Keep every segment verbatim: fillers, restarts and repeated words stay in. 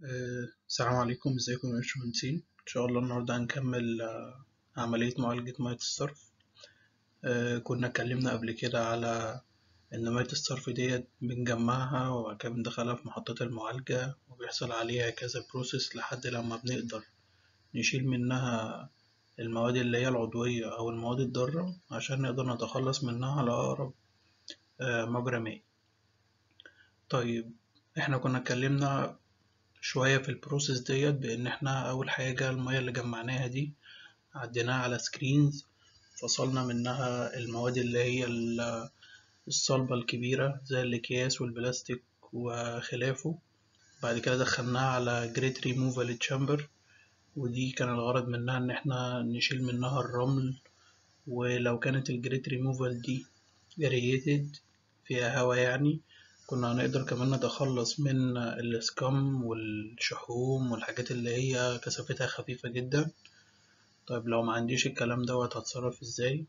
آه، السلام عليكم، ازيكم يا باشمهندسين؟ ان شاء الله النهارده هنكمل آه، عملية معالجة مية الصرف. آه، كنا اتكلمنا قبل كده على ان مية الصرف ديت بنجمعها وبعد كده بندخلها في محطات المعالجة وبيحصل عليها كذا بروسيس لحد لما بنقدر نشيل منها المواد اللي هي العضوية او المواد الضارة عشان نقدر نتخلص منها على اقرب آه، مجرى مائي. طيب، احنا كنا اتكلمنا شوية في البروسيس ديت بإن احنا أول حاجة المية اللي جمعناها دي عديناها على سكرينز، فصلنا منها المواد اللي هي ال- الصلبة الكبيرة زي الأكياس والبلاستيك وخلافه. بعد كده دخلناها على جريت ريموفال تشامبر، ودي كان الغرض منها إن احنا نشيل منها الرمل. ولو كانت الجريت ريموفال دي جريتد فيها هوا يعني، كنا هنقدر كمان نتخلص من السكام والشحوم والحاجات اللي هي كثافتها خفيفة جدا. طيب لو ما عنديش الكلام دوت هتصرف ازاي؟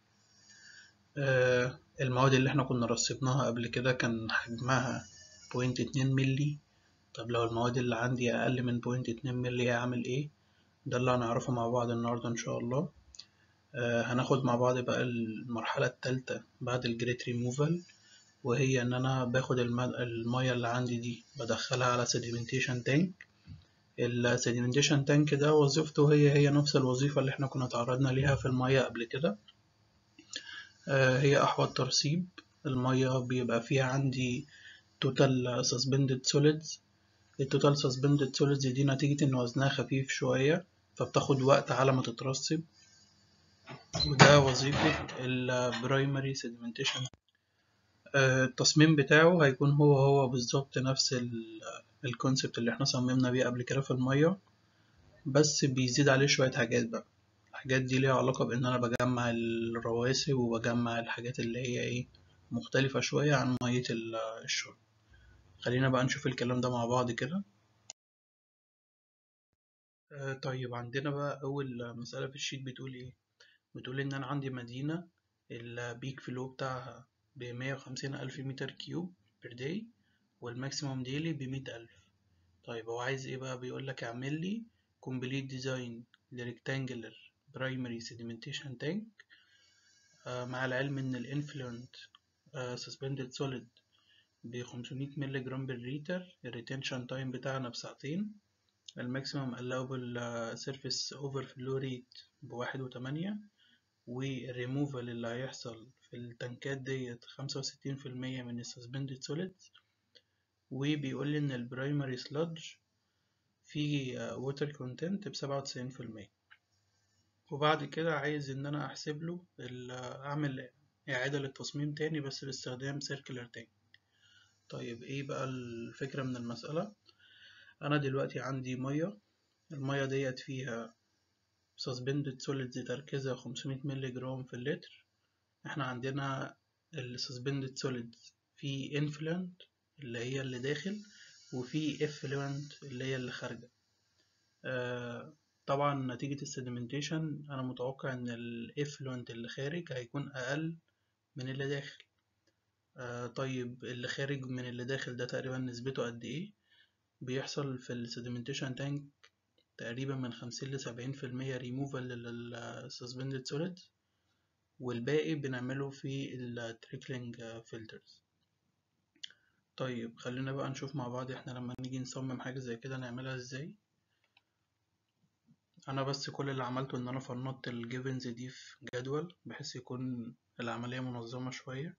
آه المواد اللي احنا كنا رصدناها قبل كده كان حجمها بوينت اتنين ملي. طب لو المواد اللي عندي أقل من بوينت اتنين ملي هعمل ايه؟ ده اللي هنعرفه مع بعض النهاردة إن شاء الله. آه هناخد مع بعض بقى المرحلة التالتة بعد الجريت ريموفال، وهي إن أنا باخد الم- المية اللي عندي دي بدخلها على sedimentation tank. ال sedimentation tank ده وظيفته هي هي نفس الوظيفة اللي احنا كنا تعرضنا ليها في المية قبل كده. آه، هي أحوض ترسيب. المية بيبقى فيها عندي total suspended solids. التوتال suspended solids دي نتيجة إن وزنها خفيف شوية فبتاخد وقت على ما تترسب، وده وظيفة ال primary sedimentation. آه، التصميم بتاعه هيكون هو هو بالظبط نفس الكونسبت اللي احنا صممنا بيه قبل كده في المية، بس بيزيد عليه شوية حاجات بقى. الحاجات دي ليها علاقة بإن أنا بجمع الرواسب وبجمع الحاجات اللي هي إيه مختلفة شوية عن مية ال- الشرب. خلينا بقى نشوف الكلام ده مع بعض كده. آه طيب، عندنا بقى أول مسألة في الشيت بتقول إيه؟ بتقول إن أنا عندي مدينة البيك فلو بتاعها بمية وخمسين ألف متر كيوب بير داي، والماكسيموم ديلي بمية ألف. طيب هو عايز إيه بقى؟ بيقولك اعمل لي complete design لrectangular primary sedimentation tank. آه مع العلم إن الانفلونت suspended solid ب خمسمية مللي جرام بالليتر، الريتنشن تايم بتاعنا بساعتين، الماكسيمم allowable surface overflow rate بواحد وتمانية، والريموفال اللي هيحصل في التنكات ديت خمسة وستين في المية من السسبندد سوليدز. وبيقول لي إن البرايمري سلادج فيه ووتر كونتنت بسبعة وتسعين في المية. وبعد كده عايز إن أنا أحسب له ال- أعمل إعادة للتصميم تاني بس باستخدام سيركلر تاني. طيب ايه بقى الفكرة من المسألة؟ انا دلوقتي عندي مية، المية ديت فيها suspended solids تركيزها خمسمية مللي جرام في اللتر. احنا عندنا ال suspended solids في influent اللي هي اللي داخل، وفي effluent اللي هي اللي خارجة. آه طبعا نتيجة السediمنتيشن انا متوقع ان ال effluent اللي خارج هيكون اقل من اللي داخل. آه طيب اللي خارج من اللي داخل ده تقريبا نسبته قد ايه؟ بيحصل في السediمنتيشن تانك تقريبا من خمسين لسبعين في المية ريموفال للسسبندد سوليدز، والباقي بنعمله في التريكلينج فلترز. طيب خلينا بقى نشوف مع بعض احنا لما نيجي نصمم حاجة زي كده نعملها ازاي. انا بس كل اللي عملته ان انا فنطت الجيفنز دي في جدول بحيث يكون العملية منظمة شوية.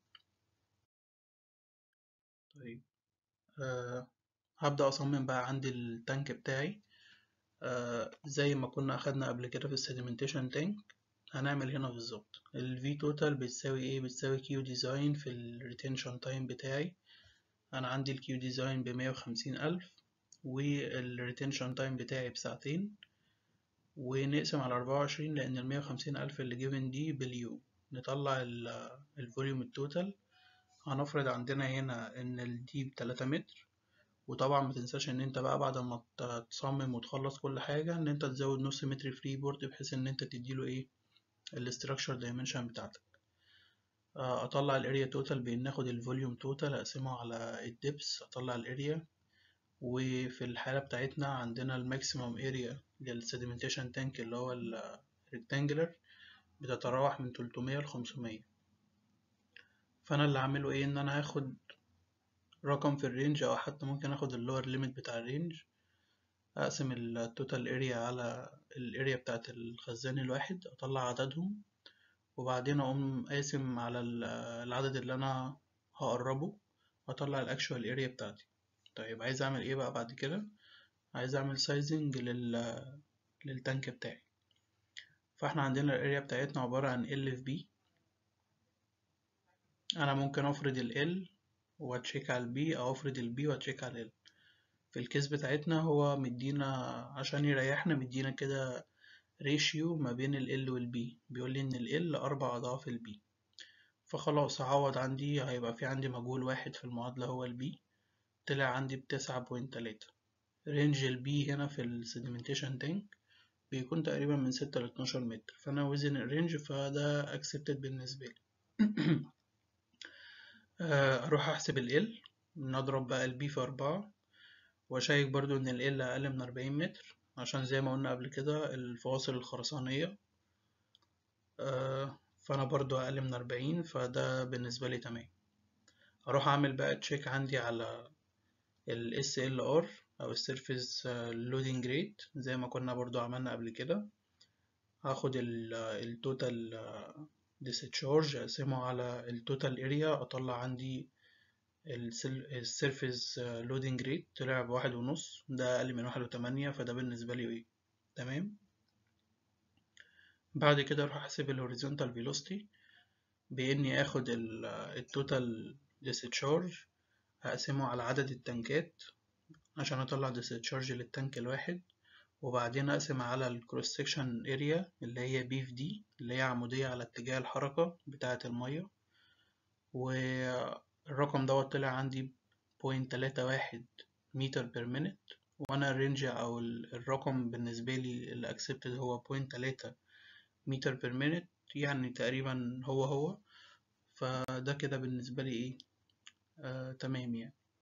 طيب، أه هبدأ أصمم بقى عندي التانك بتاعي. آه زي ما كنا أخدنا قبل كده في السediمنتيشن تانك هنعمل هنا بالظبط. ال V total بتساوي ايه؟ بتساوي Q design في ال retention time بتاعي. أنا عندي ال Q design بمية وخمسين ألف وال retention time بتاعي بساعتين، ونقسم على أربعة وعشرين لأن المية وخمسين ألف اللي given دي باليو. نطلع ال volume التوتال. هنفرض عندنا هنا إن ال دي بتلاتة متر. وطبعا ما تنساش ان انت بقى بعد ما ت- تصمم وتخلص كل حاجة ان انت تزود نص متر فري بورد بحيث ان انت تديله ايه الاستراكشر دايمنشن بتاعتك. آه، اطلع الاريا توتال بان اخد الفوليوم توتال اقسمه على الدبس اطلع الاريا. وفي الحالة بتاعتنا عندنا الماكسيموم اريا للسediمنتيشن تانك اللي هو الريكتانجلر بتتراوح من تلتمية لخمسمية. فانا اللي هعمله ايه، ان انا هاخد رقم في الرينج او حتى ممكن اخد اللور ليميت بتاع الرينج، اقسم التوتال اريا على الاريا بتاعت الخزان الواحد، اطلع عددهم، وبعدين اقوم قاسم على العدد اللي انا هقربه واطلع الاكشوال اريا بتاعتي. طيب عايز اعمل ايه بقى بعد كده؟ عايز اعمل سايزنج لل للتانك بتاعي. فاحنا عندنا الاريا بتاعتنا عبارة عن L في B. انا ممكن افرض ال L واتشيك على ال B، او افرض ال B واتشيك على ال L. في الكيس بتاعتنا هو مدينا عشان يريحنا، مدينا كده ريشيو ما بين ال L وال B، بيقول لي ان ال L اربع اضعاف ال B. فخلاص هعوض، عندي هيبقى في عندي مجهول واحد في المعادلة هو ال B، طلع عندي بتسعة بوينت تلاتة. رينج ال B هنا في السediمنتيشن تانك بيكون تقريبا من ستة لاتناشر متر، فأنا وزن الرينج فده اكسبتد بالنسبة لي. أروح أحسب ال L، نضرب بقى ال B في أربعة، وأشيك برضو إن ال L أقل من أربعين متر، عشان زي ما قلنا قبل كده الفواصل الخرسانية. فأنا برضو أقل من أربعين، فده بالنسبة لي تمام. أروح أعمل بقى تشيك عندي على ال إس إل آر أو Surface Loading Rate زي ما كنا برضو عملنا قبل كده. هاخد التوتال discharge أقسمه على التوتال اريا، أطلع عندي السيرفيس لودنج ريت طلع بواحد ونص، ده أقل من واحد وتمانية، فده بالنسبة لي إيه تمام. بعد كده أروح أحسب الهوريزونتال فيلوسيتي بإني آخد التوتال discharge هقسمه على عدد التنكات عشان أطلع discharge للتانك الواحد، وبعدين أقسم على الكروس سكشن اريا اللي هي بي في دي اللي هي عمودية على اتجاه الحركة بتاعة المية، والرقم دوت طلع عندي بوينت تلاتة واحد متر بير مينت. وانا الرينج او الرقم بالنسبة لي اللي اكسبتد هو بوينت تلاتة متر بير مينت، يعني تقريبا هو هو. فده كده بالنسبة لي ايه آه تمام يعني.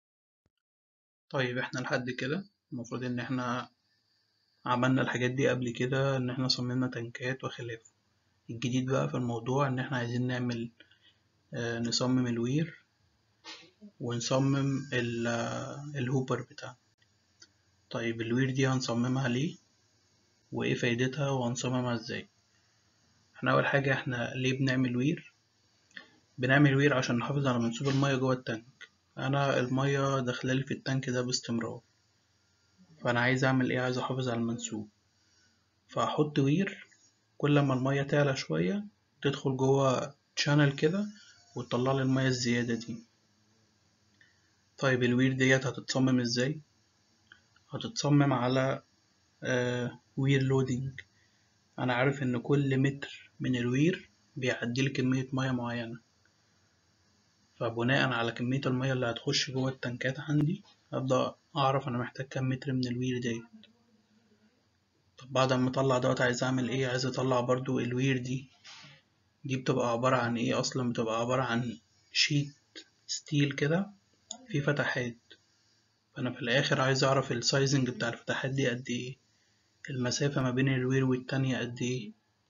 طيب احنا لحد كده المفروض ان احنا عملنا الحاجات دي قبل كده، ان احنا صممنا تنكات وخلافه. الجديد بقى في الموضوع ان احنا عايزين نعمل آه نصمم الوير ونصمم الهوبر بتاعنا. طيب الوير دي هنصممها ليه وايه فايدتها وهنصممها ازاي؟ احنا اول حاجة احنا ليه بنعمل وير؟ بنعمل وير عشان نحافظ على منسوب المية جوه التانك. انا المية داخلالي في التانك ده باستمرار، فانا عايز اعمل ايه؟ عايز احافظ على المنسوب، فاحط وير كل ما المية تعلى شوية تدخل جوه تشانل كده وتطلع لي المية الزيادة دي. طيب الوير ديت هتتصمم ازاي؟ هتتصمم على آه وير لودنج. انا عارف ان كل متر من الوير بيعديلي كمية مية معينة، فبناء على كمية المية اللي هتخش جوه التنكات عندي هبدأ اعرف انا محتاج كام متر من الوير ديت. طب بعد ما اطلع دوت عايز اعمل ايه؟ عايز اطلع برضو الوير دي دي بتبقى عبارة عن ايه اصلا؟ بتبقى عبارة عن شيت ستيل كده فيه فتحات، فانا في الاخر عايز اعرف السايزنج بتاع الفتحات دي قد ايه، المسافة ما بين الوير والتانية قد ايه.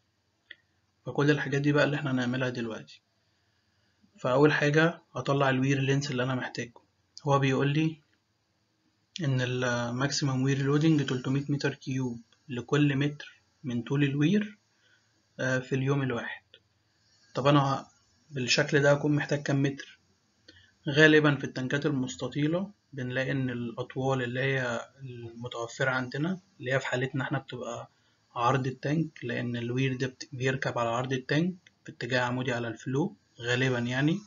فكل الحاجات دي بقى اللي احنا هنعملها دلوقتي. فاول حاجة اطلع الوير لينس اللي انا محتاجه. هو بيقول لي ان الماكسيمم وير لودنج تلتمية متر كيوب لكل متر من طول الوير في اليوم الواحد. طب انا بالشكل ده هكون محتاج كام متر؟ غالبا في التنكات المستطيلة بنلاقي ان الاطوال اللي هي المتوفرة عندنا اللي هي في حالتنا احنا بتبقى عرض التانك، لان الوير ده بيركب على عرض التانك في اتجاه عمودي على الفلو غالبا يعني.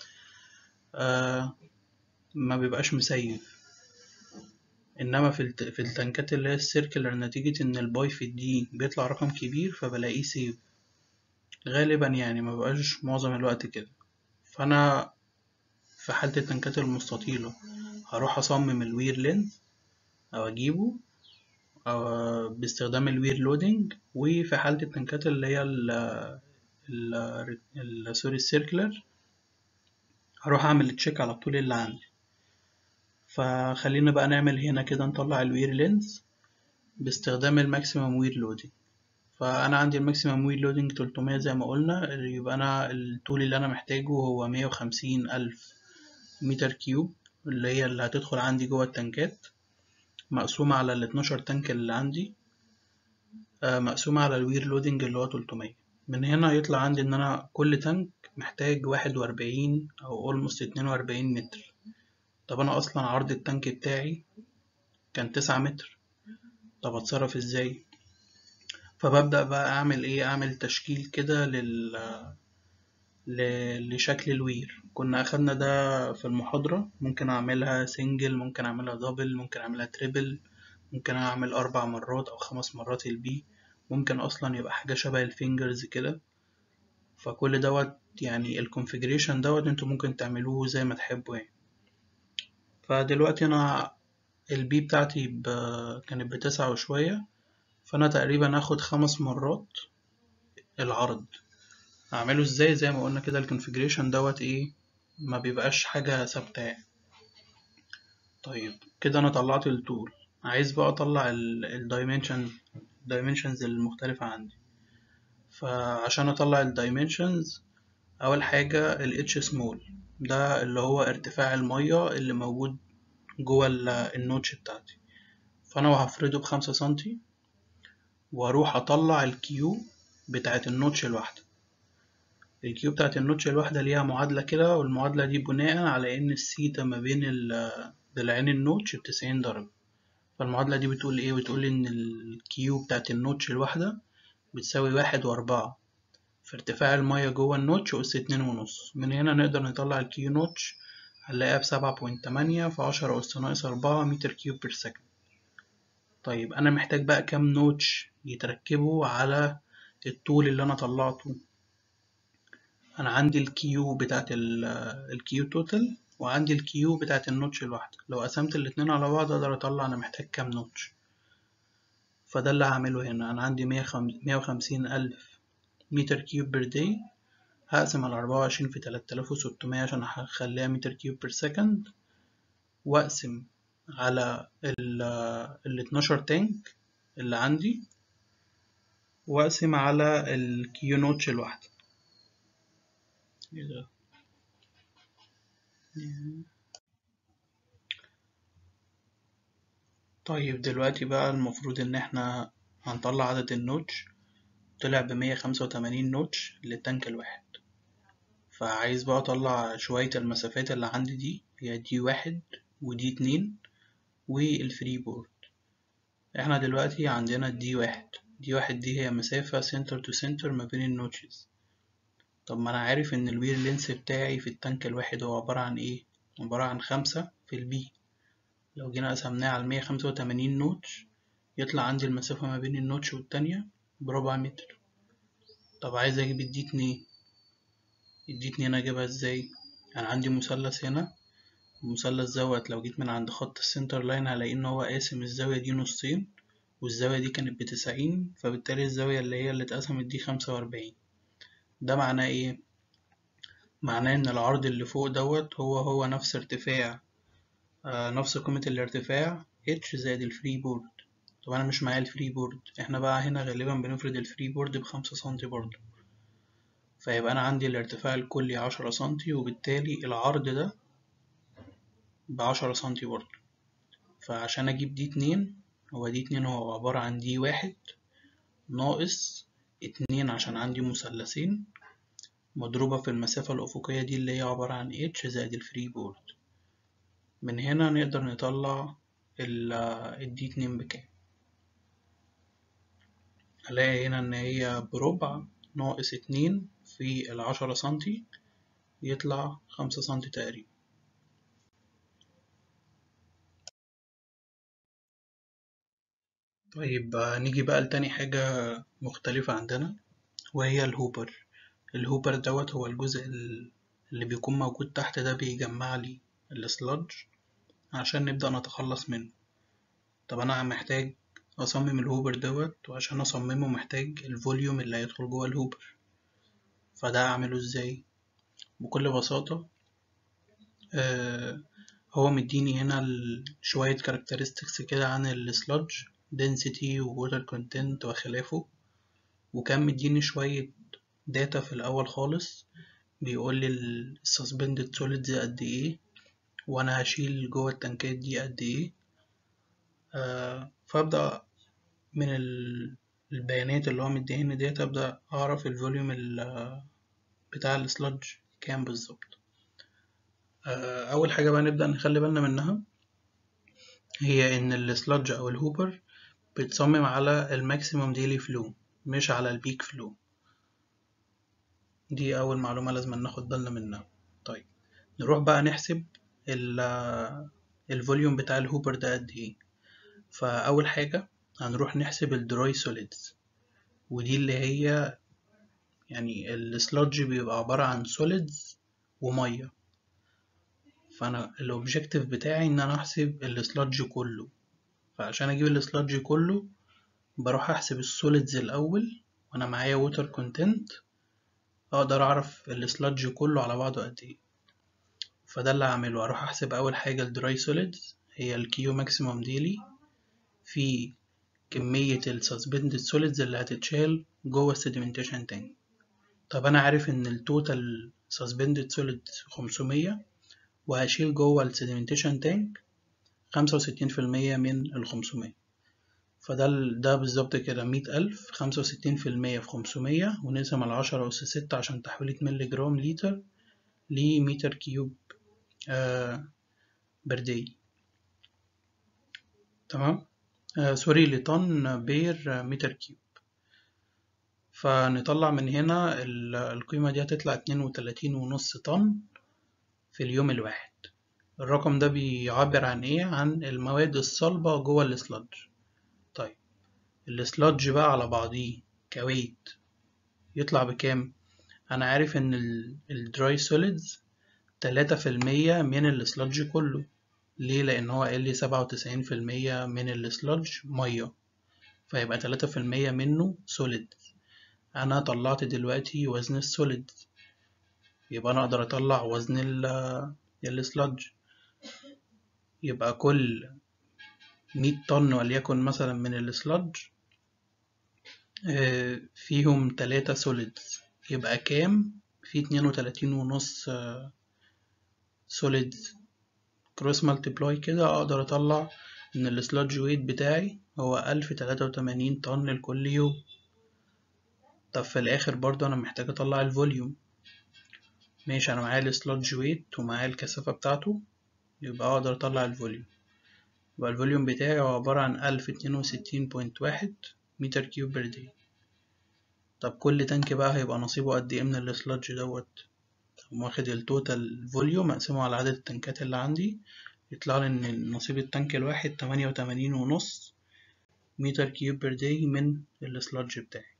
آه ما بيبقاش مسيف. انما في الت... في التنكات اللي هي السيركلر نتيجة ان الباي في الدي بيطلع رقم كبير فبلاقيه سيف غالبا يعني، ما بقاش معظم الوقت كده. فانا في حالة التنكات المستطيلة هروح اصمم الوير لينث او اجيبه أو باستخدام الوير لودنج. وفي حالة التنكات اللي هي ال ال ال سوري السيركلر هروح اعمل تشيك على الطول اللي عندي. فخلينا بقى نعمل هنا كده، نطلع الوير لينز باستخدام الماكسيمم وير لودنج. فانا عندي الماكسيمم وير لودنج تلتمية زي ما قلنا، يبقى انا الطول اللي انا محتاجه هو مية وخمسين الف متر كيوب، اللي هي اللي هتدخل عندي جوه التنكات، مقسومة على ال اتناشر تانك اللي عندي، مقسومة على الوير لودنج اللي هو تلتمية. من هنا يطلع عندي ان انا كل تانك محتاج واحد واربعين او almost اتنين واربعين متر. طب انا اصلا عرض التانك بتاعي كان تسعة متر، طب اتصرف ازاي؟ فببدأ بقى اعمل ايه، اعمل تشكيل كده لل... ل... لشكل الوير. كنا اخدنا ده في المحاضرة، ممكن اعملها سنجل، ممكن اعملها دبل، ممكن اعملها تريبل، ممكن اعمل اربع مرات او خمس مرات البي، ممكن اصلا يبقى حاجة شبه الفينجرز كده. فكل دوت يعني الكونفيجريشن دوت انتوا ممكن تعملوه زي ما تحبوا يعني. فدلوقتي انا البي بتاعتي ب... كانت بتسعة وشوية، فانا تقريبا هاخد خمس مرات العرض. اعمله ازاي؟ زي ما قلنا كده الكونفيجريشن دوت ايه، ما بيبقاش حاجة ثابتة يعني. طيب كده انا طلعت الطول، عايز بقى اطلع الدايمنشن الدايمنشنز المختلفة عندي. فعشان اطلع الدايمنشنز، اول حاجة ال H small، ده اللي هو ارتفاع المية اللي موجود جوه النوتش بتاعتي. فانا هفرده بخمسة سنتي، واروح اطلع الكيو بتاعت النوتش الواحدة. الكيو بتاعت النوتش الواحدة ليها معادلة كده، والمعادلة دي بناء على ان السيتا ما بين ضلعين النوتش بتسعين درجة. فالمعادلة دي بتقول ايه؟ بتقول ان الكيو بتاعت النوتش الواحدة بتساوي واحد واربعة في ارتفاع المية جوه النوتش أس اتنين ونص. من هنا نقدر نطلع الكيو نوتش، هنلاقيها بسبعة بوينت تمانية في عشرة أس ناقص أربعة متر كيوب بير سكند. طيب أنا محتاج بقى كام نوتش يتركبوا على الطول اللي أنا طلعته؟ أنا عندي الكيو بتاعت الكيو توتال، وعندي الكيو بتاعت النوتش الواحدة. لو قسمت الاتنين على بعض أقدر أطلع أنا محتاج كام نوتش. فده اللي هعمله هنا. أنا عندي مية وخمسين ألف متر كيوب بير داي، هقسم على أربعة وعشرين في تلاتة آلاف وستمية عشان هخليها متر كيوب بير سكند، واقسم على ال اتناشر تانك اللي عندي، واقسم على الكيو نوتش الواحدة. طيب دلوقتي بقى المفروض ان احنا هنطلع عدد النوتش، طلع بمية خمسة وتمانين نوتش للتانك الواحد. فعايز بقى اطلع شوية المسافات اللي عندي دي، هي دي واحد ودي اتنين والفري بورد. احنا دلوقتي عندنا دي واحد، دي واحد دي هي مسافة سنتر تو سنتر ما بين النوتشز. طب ما انا عارف ان الوير لينس بتاعي في التانك الواحد هو عبارة عن ايه؟ عبارة عن خمسة في البي. لو جينا قسمناه على مية خمسة وتمانين نوتش، يطلع عندي المسافة ما بين النوتش والتانية بربع متر. طب عايز اجيب الدي اتنين، الدي اتنين اجيبها ازاي؟ انا عندي مثلث هنا، المثلث دوت لو جيت من عند خط السنتر لاين هلاقي ان هو قاسم الزاوية دي نصين، والزاوية دي كانت بتسعين، فبالتالي الزاوية اللي هي اللي اتقسمت دي خمسة واربعين. ده معناه ايه؟ معناه ان العرض اللي فوق دوت هو هو نفس ارتفاع آه نفس قيمة الارتفاع h زائد الفري بورد. طب انا مش معايا الفري بورد، احنا بقى هنا غالبا بنفرد الفري بورد بخمسة سنتي برضه. فيبقى انا عندي الارتفاع الكلي عشرة سنتي، وبالتالي العرض ده بعشرة سنتي برضه. فعشان اجيب دي اتنين، هو دي اتنين هو عبارة عن دي واحد ناقص اتنين عشان عندي مثلثين، مضروبة في المسافة الأفقية دي اللي هي عبارة عن h زائد الفري بورد. من هنا نقدر نطلع الدي اتنين بكام. هلاقي هنا إن هي بربع ناقص اتنين في العشرة سنتي، يطلع خمسة سنتي تقريبا. طيب نيجي بقى لتاني حاجة مختلفة عندنا، وهي الهوبر. الهوبر دوت هو الجزء اللي بيكون موجود تحت ده، بيجمع لي السلادج عشان نبدأ نتخلص منه. طب أنا محتاج أصمم الهوبر دوت، وعشان أصممه محتاج الفوليوم اللي هيدخل جوه الهوبر. فده أعمله إزاي؟ بكل بساطة، أه هو مديني هنا شوية characteristics كده عن السلudge density و water content وخلافه، وكان مديني شوية داتا في الأول خالص بيقول لي ال suspended solids قد إيه، وأنا هشيل جوه التنكات دي قد إيه. آه فأبدأ من البيانات اللي هو مديهاني ديت أبدأ أعرف الفوليوم بتاع السلudge كام بالظبط. آه أول حاجة بقى نبدأ نخلي بالنا منها هي إن السلudge أو الهوبر بتصمم على الماكسيموم ديلي فلو مش على البيك فلو. دي أول معلومة لازم ناخد بالنا منها. طيب نروح بقى نحسب الفوليوم بتاع الهوبر ده قد ايه. فأول حاجة هنروح نحسب الدراي سوليدز، ودي اللي هي يعني السلudge بيبقى عبارة عن سوليدز ومية، فأنا الأوبجيكتيف بتاعي إن أنا أحسب السلudge كله. فعشان أجيب السلudge كله بروح أحسب السوليدز الأول، وأنا معايا ووتر كونتنت أقدر أعرف السلudge كله على بعضه قد إيه. فده اللي هعمله، هروح أحسب أول حاجة الدراي سوليدز هي الكيو ماكسيموم ديلي في كمية السسبندد سوليدز اللي هتتشال جوه السيديمنتيشن تانك. طب أنا عارف إن التوتال سسبندد سوليدز خمسمية، وهشيل جوه السيديمنتيشن تانك خمسة وستين في المية من الخمسمية، فده ده بالظبط كده مية ألف. خمسة وستين في المية في خمسمية ونقسم على عشرة أس ستة عشان تحويلة ملي جرام لتر لمتر كيوب آه بردي. تمام. آه سوري لطن بير متر كيوب. فنطلع من هنا القيمة دي هتطلع اتنين وتلاتين ونص طن في اليوم الواحد. الرقم ده بيعبر عن ايه؟ عن المواد الصلبة جوه السلادج. طيب السلادج بقى على بعضيه كويت يطلع بكام؟ انا عارف ان الدراي سوليدز تلاتة في المية من السلادج كله. ليه؟ لان هو قال لي سبعة وتسعين في المية من السلادج مية، فيبقى تلاتة في المية منه سوليد. انا طلعت دلوقتي وزن السوليد، يبقى انا اقدر اطلع وزن السلادج. يبقى كل مية طن وليكن مثلا من السلادج فيهم تلاتة سوليدز، يبقى كام؟ في اتنين وتلاتين ونص سوليدز. كروس مالتيبلاي كده اقدر اطلع ان السلادج ويت بتاعي هو الف تلاتة وتمانين طن لكل يوم. طب في الاخر برضه انا محتاج اطلع الفوليوم. ماشي، انا معايا السلادج ويت ومعايا الكثافة بتاعته، يبقى اقدر اطلع الفوليوم. يبقى الفوليوم بتاعي هو عبارة عن الف اتنين وستين بوينت واحد متر كيوب بر داي. طب كل تانك بقى هيبقى نصيبه قد ايه من السلادج دوت؟ واخد التوتال فوليوم اقسمه على عدد التنكات اللي عندي، يطلع لي ان نصيب التانك الواحد تمانية وتمانين ونص متر كيوب بر داي من السلادج بتاعي.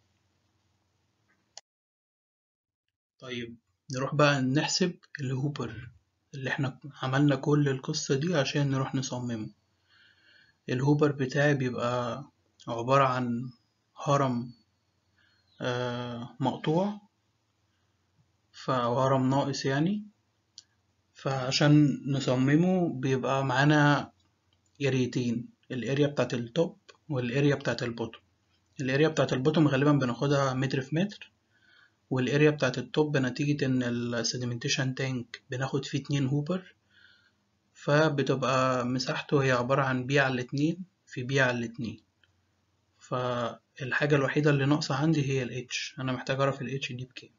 طيب نروح بقى نحسب الهوبر اللي احنا عملنا كل القصة دي عشان نروح نصممه. الهوبر بتاعي بيبقى عبارة عن هرم آه مقطوع، فهرم ناقص يعني. فعشان نصممه بيبقى معانا اريتين، الاريا بتاعت التوب والاريا بتاعت البوتوم. الاريا بتاعت البوتوم غالبا بناخدها متر في متر، والاريا بتاعت التوب نتيجة ان السيديمنتيشن تانك بناخد فيه اتنين هوبر، فبتبقى مساحته هي عبارة عن بي على الاتنين في بي على الاتنين. فالحاجة الوحيدة اللي ناقصة عندي هي ال H، أنا محتاج أعرف ال H دي بكام.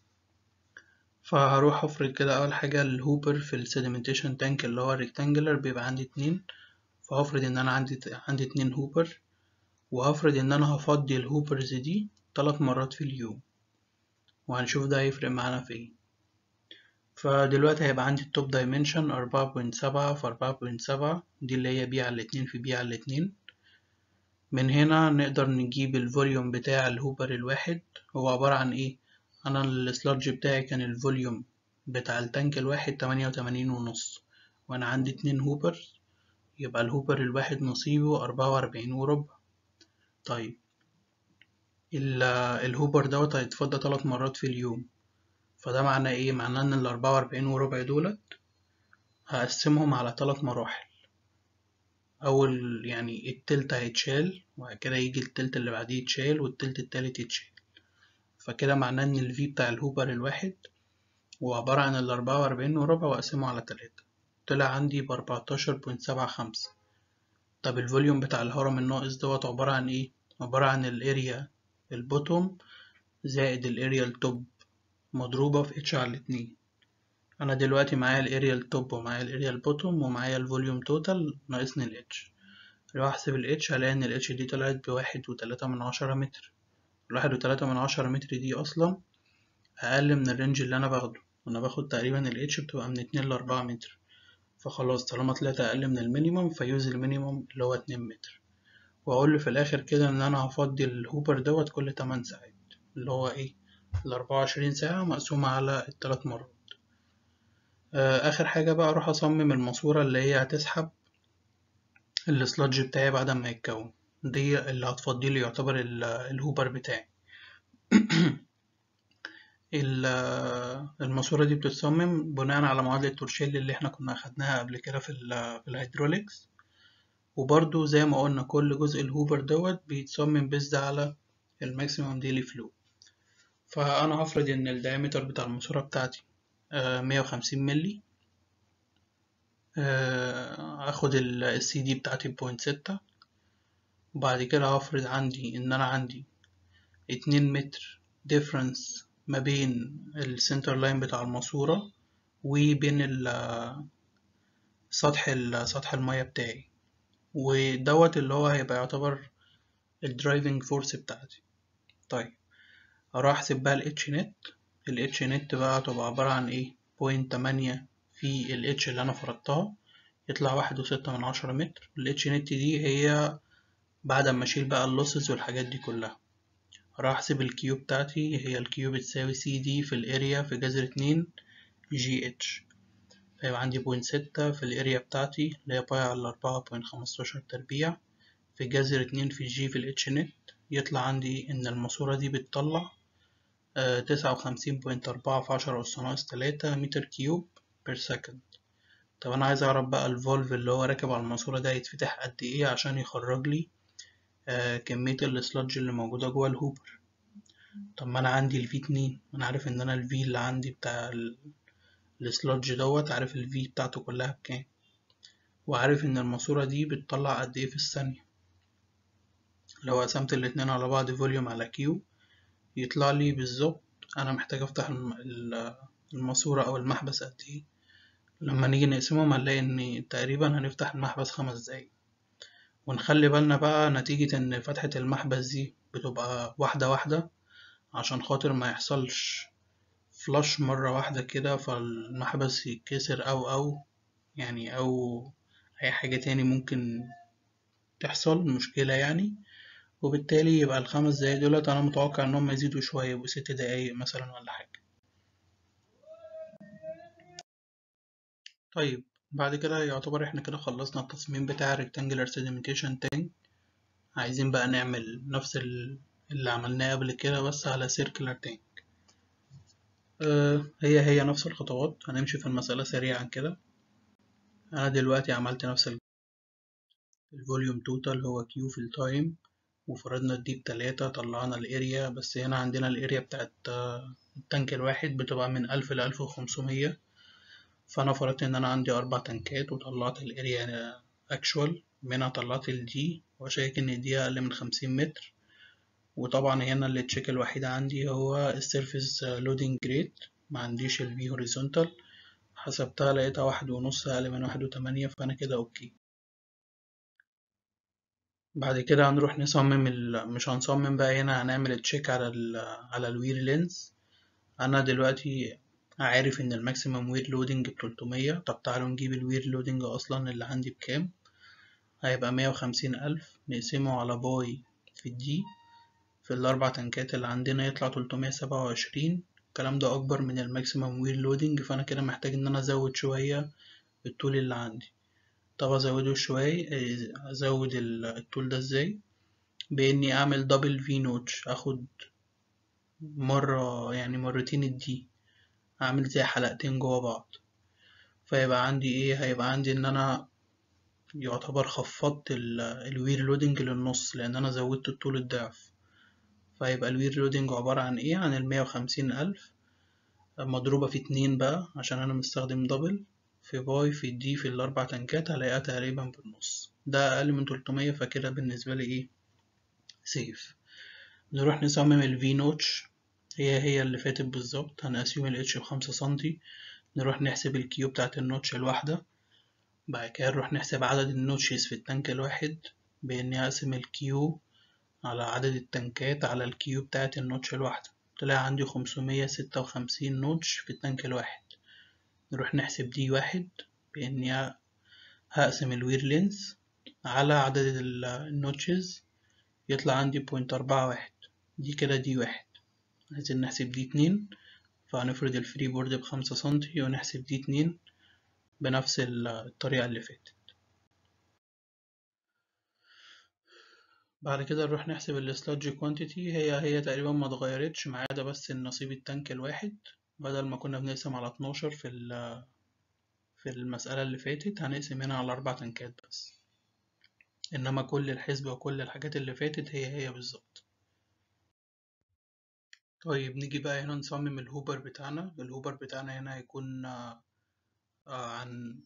فهروح أفرض كده أول حاجة الهوبر في السيديمنتيشن تانك اللي هو الريكتانجلر بيبقى عندي اتنين، فهفرض إن أنا عندي عندي اتنين هوبر، وهفرض إن أنا هفضي الهوبرز دي تلات مرات في اليوم، وهنشوف ده هيفرق معانا في ايه. فدلوقتي هيبقى عندي التوب دايمنشن أربعة بوينت سبعة في أربعة بوينت سبعة، دي اللي هي بي على الاتنين في بي على الاتنين. من هنا نقدر نجيب الفوليوم بتاع الهوبر الواحد هو عبارة عن ايه. انا السلادج بتاعي كان الفوليوم بتاع التانك الواحد تمانية وتمانين ونص، وانا عندي اتنين هوبر، يبقى الهوبر الواحد نصيبه أربعة وأربعين وربع. طيب الهوبر دوت هيتفضى تلات مرات في اليوم، فده معناه ايه؟ معناه ان الأربعة وأربعين وربع دولت هقسمهم على ثلاث مراحل. أول يعني التلت هيتشال، وبعد كده يجي التلت اللي بعديه يتشال، والتلت التالت يتشال. فكده معناه إن الفي بتاع الهوبر الواحد هو عبارة عن الأربعة وأربعين وربع وأقسمه على تلاتة، طلع عندي بأربعتاشر بوينت سبعة خمسة. طب الفوليوم بتاع الهرم الناقص دوت عبارة عن إيه؟ عبارة عن الاريا البوتوم زائد الاريا التوب مضروبة في اتش على الاتنين. أنا دلوقتي معايا الاريا التوب ومعايا الاريا البوتوم ومعايا الفوليوم توتال، ناقصني الاتش. لو أحسب الاتش هلاقي إن الاتش دي طلعت بواحد وتلاتة من عشرة متر. الواحد وتلاتة من عشرة متر دي أصلا أقل من الرينج اللي أنا باخده، أنا باخد تقريبا الاتش بتبقى من اتنين لأربعة متر. فخلاص طالما طلعت أقل من المينيموم فيوز المينيموم اللي هو اتنين متر. وأقول له في الآخر كده إن أنا هفضي الهوبر دوت كل تمن ساعات، اللي هو إيه، الأربعة وعشرين ساعة مقسومة على التلات مرات. آه، آخر حاجة بقى أروح أصمم الماسورة اللي هي هتسحب السلادج بتاعي بعد ما يتكون، دي اللي هتفضي لي يعتبر ال- الهوبر بتاعي. ال- الماسورة دي بتتصمم بناء على معادلة تورشيلي اللي احنا كنا أخدناها قبل كده في ال في الهيدروليكس. وبرضو زي ما قلنا كل جزء الهوبر دوت بيتصمم بيزد على الماكسيموم ديلي فلو. فأنا هفرض إن الدايمتر بتاع الماسورة بتاعتي مية وخمسين ملي. آه، اخد السي دي بتاعتي بوينت ستة. وبعد كده هفرض عندي ان انا عندي اتنين متر ديفرنس ما بين السنتر لاين بتاع الماسورة وبين ال- سطح ال- سطح المية بتاعي، ودوت اللي هو هيبقى يعتبر الدرايفنج فورس بتاعتي. طيب اروح احسب بقى الاتش نت. الاتش نت بقى هتبقى عبارة عن ايه، بوينت تمانية في الاتش اللي انا فرضتها، يطلع واحد وستة من عشرة متر. الاتش نت دي هي بعد ما اشيل بقى اللوسز والحاجات دي كلها. هروح احسب الكيو بتاعتي، هي الكيو بتساوي سي دي في الاريا في جذر اتنين جي اتش. فيبقى عندي بوينت ستة في الاريا بتاعتي اللي هي باي على أربعة بوينت خمستاشر تربيع في جذر اتنين في جي في الاتش نت. يطلع عندي ان الماسورة دي بتطلع تسعة وخمسين بوينت أربعة في عشرة أس ناقص تلاتة متر كيوب بير سكند. طب أنا عايز أعرف بقى الفولف اللي هو راكب على الماسورة ده يتفتح قد إيه عشان يخرج لي آه كمية السلادج اللي موجودة جوه الهوبر. طب ما أنا عندي الفي اتنين، أنا عارف إن أنا الفي اللي عندي بتاع السلادج دوت، عارف الفي بتاعته كلها بكام، وعارف إن الماسورة دي بتطلع قد إيه في الثانية. لو قسمت الاتنين على بعض فوليوم على كيو يطلع لي بالظبط أنا محتاج أفتح الم- الماسورة أو المحبس قد إيه. لما نيجي نقسمهم هنلاقي إن تقريبا هنفتح المحبس خمس دقايق. ونخلي بالنا بقى نتيجة إن فتحة المحبس دي بتبقى واحدة واحدة عشان خاطر ما يحصلش فلاش مرة واحدة كده فالمحبس يتكسر أو أو يعني أو أي حاجة تاني ممكن تحصل مشكلة يعني. وبالتالي يبقى الخمس دقايق دولت أنا متوقع إنهم يزيدوا شوية، يبقوا ست دقايق مثلا ولا حاجة. طيب بعد كده يعتبر احنا كده خلصنا التصميم بتاع الريكتانجلر سيديمنتيشن تانك. عايزين بقى نعمل نفس ال- اللي عملناه قبل كده بس على سيركلر تانك. أه هي هي نفس الخطوات، هنمشي في المسألة سريعا كده. أنا دلوقتي عملت نفس الفوليوم توتال هو كيو في التايم، وفرضنا الدي بتلاتة، طلعنا الاريا. بس هنا عندنا الاريا بتاعت آه، التانك الواحد بتبقى من ألف لألف وخمسمية. فأنا فرضت إن أنا عندي أربع تنكات وطلعت الاريا اكشوال، منها طلعت الدي وشايك إن دي أقل من خمسين متر. وطبعا هنا اللي تشيك الوحيدة عندي هو السيرفيس لودنج ريت، ما عنديش الفي هوريزونتال، حسبتها لقيتها واحد ونص أقل من واحد وتمانية، فأنا كده أوكي. بعد كده هنروح نصمم ال... مش هنصمم بقى هنا، هنعمل تشيك على ال... على الوير لينز. انا دلوقتي عارف ان الماكسيمم وير لودنج بتلتمية. طب تعالوا نجيب الوير لودنج اصلا اللي عندي بكام. هيبقى مية وخمسين الف نقسمه على باي في الدي في الاربع تنكات اللي عندنا يطلع تلتمية سبعة وعشرين. الكلام ده اكبر من الماكسيمم وير لودنج، فانا كده محتاج ان انا ازود شوية الطول اللي عندي. طب ازوده شوية، ازود الطول ده ازاي؟ بإني أعمل دبل في نوتش، أخد مرة يعني مرتين الدي، أعمل زي حلقتين جوا بعض. فيبقى عندي ايه، هيبقى عندي ان انا يعتبر خفضت الوير لودنج للنص لان انا زودت الطول الضعف. فيبقى الوير لودنج عبارة عن ايه، عن المية وخمسين الف مضروبة في اتنين بقى عشان انا مستخدم دبل في باي في دي في الاربع تنكات، هلاقيها تقريبا بالنص. ده اقل من تلتمية، فكده بالنسبة لي ايه، سيف. نروح نصمم الفي نوتش، هي هي اللي فاتت بالظبط. هنقسم الاتش بخمسة سنتي. نروح نحسب الكيو بتاعت النوتش الواحدة. بعد كده نروح نحسب عدد النوتشز في التانك الواحد بإني أقسم الكيو على عدد التنكات على الكيو بتاعت النوتش الواحدة. طلع عندي خمسمية ستة وخمسين نوتش في التانك الواحد. نروح نحسب دي واحد بإني هقسم الوير لينز على عدد النوتشز، يطلع عندي بوينت أربعة واحد. دي كده دي واحد. عايزين نحسب دي اتنين، فهنفرد الفري بورد بخمسة سنتي ونحسب دي اتنين بنفس الطريقة اللي فاتت. بعد كده نروح نحسب السلادج كوانتيتي، هي هي تقريبا ما اتغيرتش ما عدا بس النصيب التانك الواحد. بدل ما كنا بنقسم على اتناشر في في المسألة اللي فاتت، هنقسم هنا على أربع تنكات بس، إنما كل الحسبة وكل الحاجات اللي فاتت هي هي بالظبط. طيب نيجي بقى هنا نصمم الهوبر بتاعنا. الهوبر بتاعنا هنا هيكون آه، عن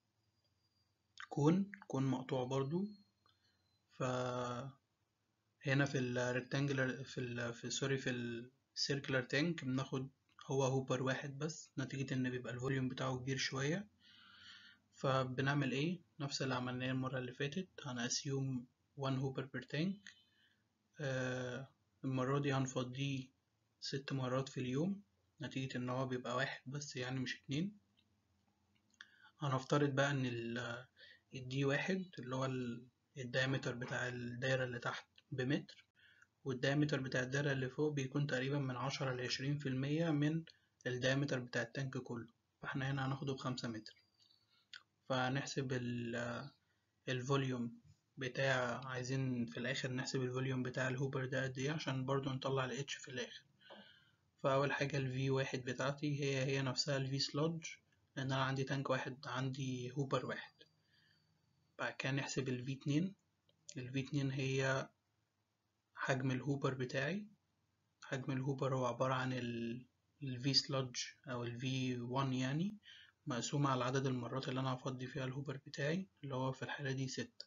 كون كون مقطوع برضو. فهنا في الريكتانجلر في ال في سوري في السيركلر تانك بناخد هو هوبر واحد بس، نتيجة ان بيبقى الفوليوم بتاعه كبير شوية. فبنعمل ايه، نفس اللي عملناه المرة اللي فاتت. هنأسيوم وان هوبر بير تانك. آه المرة دي هنفضيه ست مرات في اليوم، نتيجة ان هو بيبقى واحد بس يعني مش اتنين. هنفترض بقى ان الدي واحد اللي هو الدايمتر بتاع الدايرة اللي تحت بمتر، والدايمتر بتاع الدايرة اللي فوق بيكون تقريبا من عشرة لعشرين في المية من الدايمتر بتاع التانك كله. فاحنا هنا هناخده بخمسة متر. فهنحسب الفوليوم بتاع، عايزين في الآخر نحسب الفوليوم بتاع الهوبر ده قد ايه عشان برضو نطلع ال H في الآخر. فأول حاجة ال في واحد بتاعتي هي هي نفسها ال في سلودج، لأن أنا عندي تانك واحد، عندي هوبر واحد. بعد كده نحسب ال في اتنين. ال في اتنين هي حجم الهوبر بتاعي. حجم الهوبر هو عبارة عن ال V sludge أو ال في واحد يعني، مقسوم على عدد المرات اللي أنا هفضي فيها الهوبر بتاعي اللي هو في الحالة دي ستة.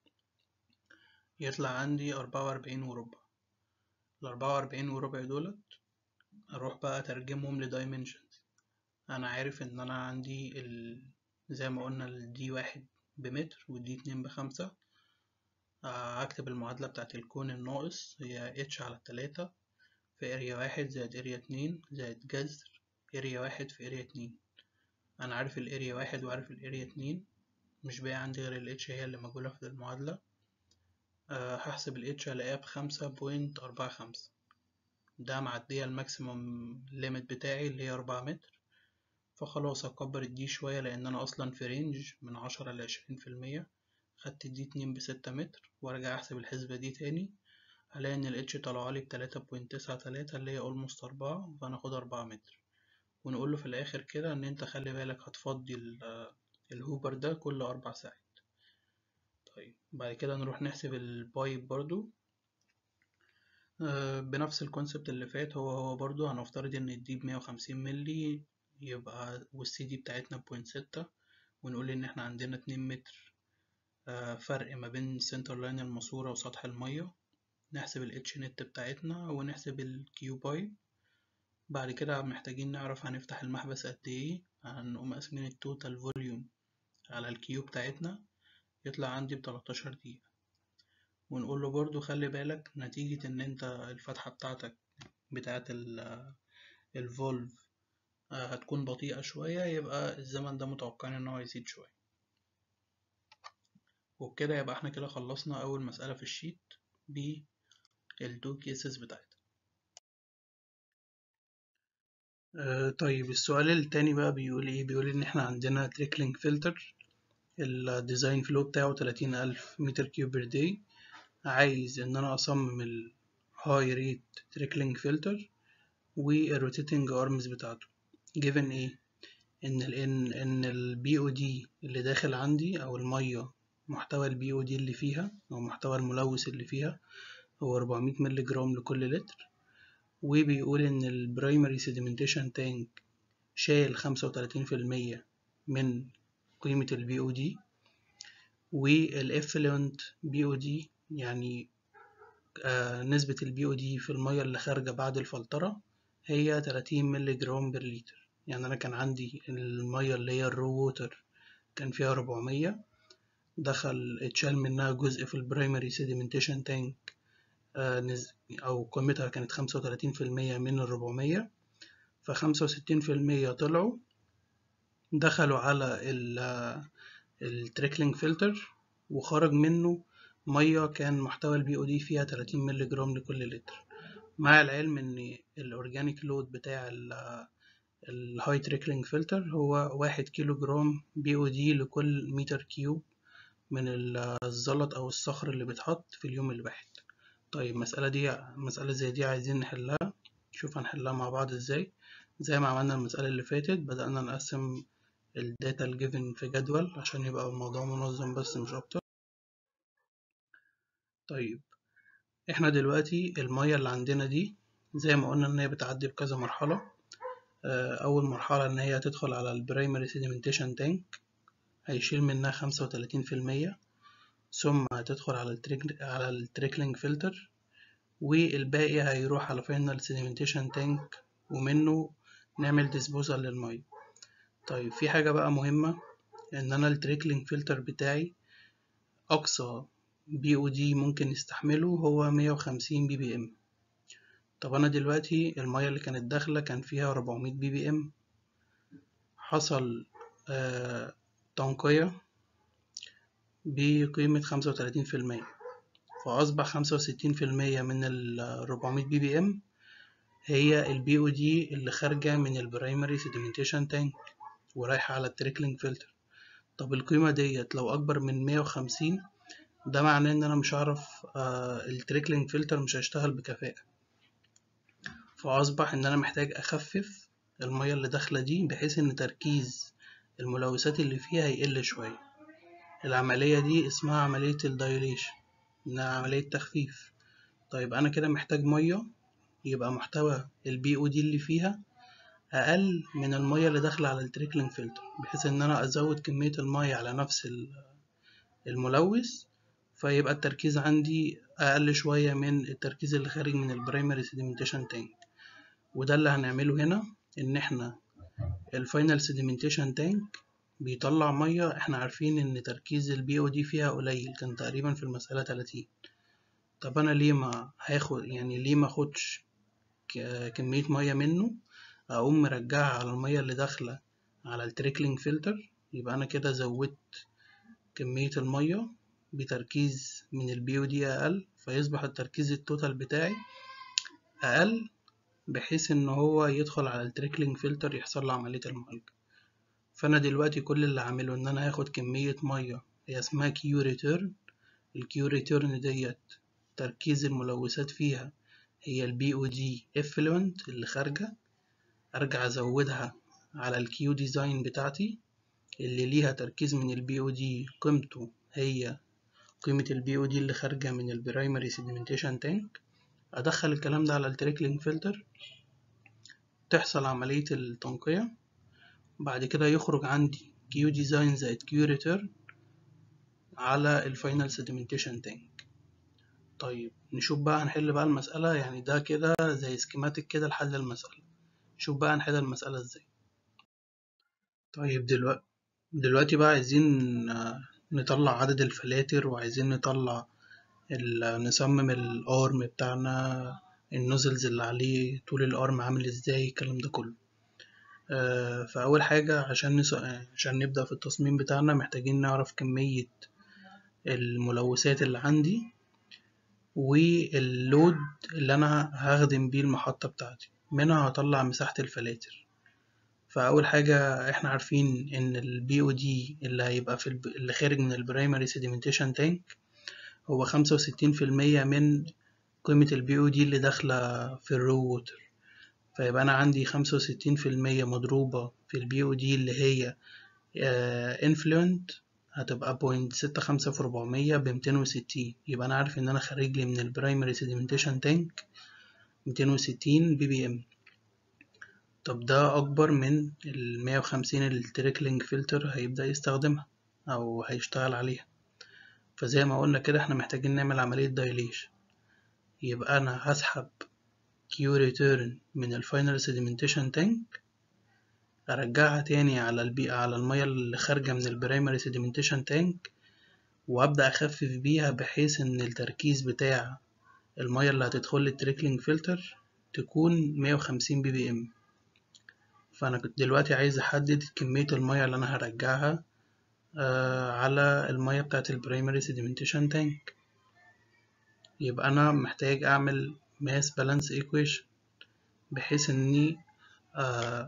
يطلع عندي أربعة وأربعين وربع. الأربعة وأربعين وربع دولت أروح بقى أترجمهم لدايمنشنز. أنا عارف إن أنا عندي ال... زي ما قلنا ال دي واحد بمتر والدي اتنين بخمسة. هكتب المعادلة بتاعت الكون الناقص، هي اتش على تلاتة في اريا واحد زائد اريا اتنين زائد جذر اريا واحد في اريا اتنين. انا عارف الاريا واحد وعارف الاريا اتنين، مش باقي عندي غير الاتش هي اللي موجودة في المعادلة. أه هحسب الاتش هلاقيها بخمسة بوينت أربعة خمسة. ده معدية الماكسيموم ليميت بتاعي اللي هي أربعة متر. فخلاص هكبر الدي شوية لأن أنا أصلا في رينج من عشرة لعشرين في المية. خدت الدي اتنين بستة متر وارجع أحسب الحسبة دي تاني، هلاقي إن الاتش طلعالي بتلاتة بوينت تسعة تلاتة اللي هي أولموست أربعة، فهناخد أربعة متر. ونقول له في الآخر كده إن أنت خلي بالك هتفضي الهوبر ده كل أربع ساعات. طيب بعد كده نروح نحسب البايب برضو آه بنفس الكونسبت اللي فات. هو هو برضو هنفترض إن الدي بمية وخمسين ملي يبقى والسي دي بتاعتنا بوينت ستة، ونقول إن إحنا عندنا اتنين متر آه فرق ما بين سنتر لاين الماسورة وسطح المية. نحسب الاتش نت بتاعتنا ونحسب الكيو بايب. بعد كده محتاجين نعرف هنفتح المحبس قد ايه، هنقوم قاسمين التوتال فوليوم على الكيو بتاعتنا، يطلع عندي بتلاتاشر دقيقة. ونقول له برضو خلي بالك نتيجة ان انت الفتحة بتاعتك بتاعت الفولف هتكون بطيئة شوية، يبقى الزمن ده متوقعين ان هو يزيد شوية. وبكده يبقى احنا كده خلصنا اول مسألة في الشيت بالتو كيسز بتاعتها. أه طيب السؤال التاني بقى بيقول ايه، بيقول ان احنا عندنا تريكلينج فلتر، الديزاين فلو بتاعه تلاتين ألف متر كيوب بير داي. عايز ان انا اصمم الهاي ريت تريكلينج فلتر والروتيتنج ارمز بتاعته. given ايه، ان ال ان ان البي او دي اللي داخل عندي او الميه، محتوى البي او دي اللي فيها او محتوى الملوث اللي فيها هو أربعمية مللي جرام لكل لتر. وبيقول ان البرايمري سيديمنتيشن تانك شايل خمسة وتلاتين في المية من قيمة البي او دي، والإفلوينت بي او دي يعني آه نسبة البي او دي في المية اللي خارجة بعد الفلترة هي تلاتين مللي جرام بر لتر. يعني أنا كان عندي المية اللي هي الرو ووتر كان فيها أربعمية، دخل اتشال منها جزء في البرايمري سيديمنتيشن تانك آه أو قيمتها كانت خمسة وتلاتين في المية من الربعمية، فخمسة وستين في المية طلعوا دخلوا على التريكلينج فلتر وخرج منه ميه كان محتوى البي او دي فيها تلاتين مللي جرام لكل لتر، مع العلم ان الاورجانيك لود بتاع الهاي تريكلينج فلتر هو واحد كيلو جرام بي او دي لكل متر كيوب من الزلط او الصخر اللي بيتحط في اليوم الواحد. طيب مسألة دي مسألة زي دي عايزين نحلها، شوف هنحلها مع بعض ازاي. زي ما عملنا المسألة اللي فاتت بدأنا نقسم الداتا الجيفن في جدول عشان يبقى الموضوع منظم بس مش اكتر. طيب احنا دلوقتي المية اللي عندنا دي زي ما قلنا ان هي بتعدي بكذا مرحلة. اول مرحلة ان هي هتدخل على البرايمري سيديمنتيشن تانك هيشيل منها خمسة وتلاتين في المية، ثم هتدخل على التريك على التريكلينج فلتر، والباقي هيروح على فاينل سيديمنتيشن تانك ومنه نعمل ديسبوزال للمية. طيب في حاجة بقى مهمة، ان انا التريكلينج فلتر بتاعي اقصى بي او دي ممكن يستحمله هو مية وخمسين بي بي ام. طب انا دلوقتي المية اللي كانت داخلة كان فيها أربعمية بي بي ام، حصل آه تنقية بقيمة خمسة وتلاتين في المية، فأصبح خمسة وستين في المية من ال أربعمية بي بي ام هي البي او دي اللي خارجة من البرايمري سيديمنتيشن تانك ورايحة على التريكلينج فلتر. طب القيمة ديت لو أكبر من مية وخمسين ده معناه إن أنا مش هعرف آه التريكلينج فلتر مش هيشتغل بكفاءة، فأصبح إن أنا محتاج أخفف المية اللي داخلة دي بحيث إن تركيز الملوثات اللي فيها يقل شوية. العملية دي اسمها عملية الدايليشن، إنها عملية تخفيف. طيب أنا كده محتاج مية يبقى محتوى البي او دي اللي فيها أقل من المية اللي داخلة على التريكلينج فلتر، بحيث إن أنا أزود كمية المية على نفس الملوث فيبقى التركيز عندي أقل شوية من التركيز اللي خارج من البرايمري سيديمنتيشن تانك. وده اللي هنعمله هنا، ان احنا الفاينل سيديمنتيشن تانك بيطلع ميه احنا عارفين ان تركيز البي او دي فيها قليل، كان تقريبا في المسألة تلاتين. طب انا ليه ما هاخد يعني ليه ما اخدش كمية ميه منه، اقوم مرجعها على الميه اللي داخلة على التريكلينج فلتر، يبقى انا كده زودت كمية الميه بتركيز من البي او دي اقل، فيصبح التركيز التوتال بتاعي اقل بحيث ان هو يدخل على التريكلينج فلتر يحصل له عملية المعالجة. فانا دلوقتي كل اللي عامله ان انا هاخد كمية مية هي اسمها كيو ريتيرن. الكيو ريتيرن ديت تركيز الملوثات فيها هي البي او دي افلوينت اللي خارجة، ارجع ازودها على الكيو ديزاين بتاعتي اللي ليها تركيز من البي او دي قيمته هي قيمة البي او دي اللي خارجة من البرايمري سيديمنتيشن تانك، ادخل الكلام ده على التريكلينج فلتر تحصل عملية التنقية، بعد كده يخرج عندي كيو ديزاين زائد كيو ريتيرن على الفاينل سيديمنتيشن تانك. طيب نشوف بقى هنحل بقى المسألة، يعني ده كده زي سكيماتيك كده لحل المسألة. شوف بقى هنحل المسألة ازاي. طيب دلوقتي دلوقتي بقى عايزين نطلع عدد الفلاتر، وعايزين نطلع نصمم الارم بتاعنا، النوزلز اللي عليه طول الارم عامل ازاي، الكلام ده كله. فأول حاجة عشان نس... عشان نبدأ في التصميم بتاعنا محتاجين نعرف كمية الملوثات اللي عندي واللود اللي أنا هخدم بيه المحطة بتاعتي، منها هطلع مساحة الفلاتر. فأول حاجة احنا عارفين إن البي او دي اللي هيبقى في الب... اللي خارج من البرايمري سيديمنتيشن تانك هو خمسة وستين في المية من قيمة البي او دي اللي داخلة في الرو ووتر. فيبقى أنا عندي خمسة وستين في المية مضروبة في البي او دي اللي هي انفلوينت هتبقى بوينت ستة خمسة في أربعمية بميتين وستين. يبقى أنا عارف إن أنا خارج لي من البرايمري سيديمنتيشن تانك ميتين وستين بي بي ام. طب ده أكبر من المية وخمسين اللي التريكلينج فلتر هيبدأ يستخدمها أو هيشتغل عليها. فزي ما قلنا كده احنا محتاجين نعمل عملية دايليشن. يبقى أنا هسحب كيو ريتيرن من الفاينل سيديمنتيشن تانك، أرجعها تاني على البيئة على المية اللي خارجة من البرايمري سيديمنتيشن تانك، وأبدأ أخفف بيها بحيث إن التركيز بتاع المية اللي هتدخل التريكلينج فلتر تكون مية وخمسين بي بي ام. فأنا كنت دلوقتي عايز أحدد كمية المية اللي أنا هرجعها آه على المية بتاعة البرايمري سيديمنتيشن تانك. يبقى أنا محتاج أعمل ماس بالانس ايكويشن بحيث إني آه